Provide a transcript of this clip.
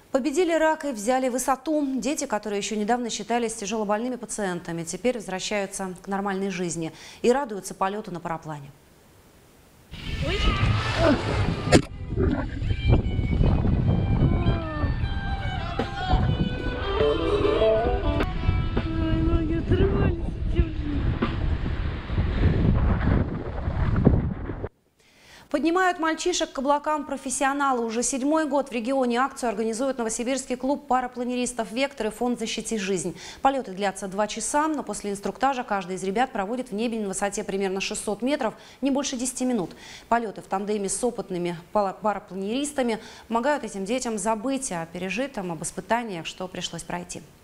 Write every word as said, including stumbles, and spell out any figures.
Победили рак и взяли высоту. Дети, которые еще недавно считались тяжелобольными пациентами, теперь возвращаются к нормальной жизни и радуются полету на параплане. Поднимают мальчишек к облакам профессионалы. Уже седьмой год в регионе акцию организует новосибирский клуб парапланеристов «Вектор» и фонд «Защити жизнь». Полеты длятся два часа, но после инструктажа каждый из ребят проводит в небе на высоте примерно шестьсот метров не больше десяти минут. Полеты в тандеме с опытными парапланеристами помогают этим детям забыть о пережитом, об испытаниях, что пришлось пройти.